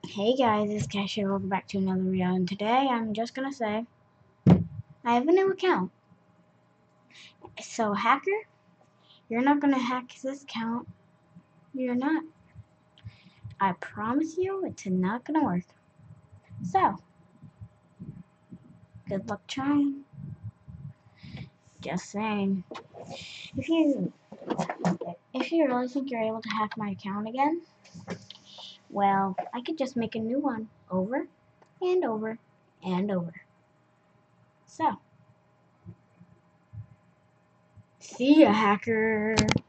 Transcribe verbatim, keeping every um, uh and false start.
Hey guys, it's Cash here. Welcome back to another video, and today I'm just gonna say I have a new account. So, hacker, you're not gonna hack this account. You're not. I promise you, it's not gonna work. So, good luck trying. Just saying. If you if you really think you're able to hack my account again, well, I could just make a new one over and over and over. So, see ya, hacker.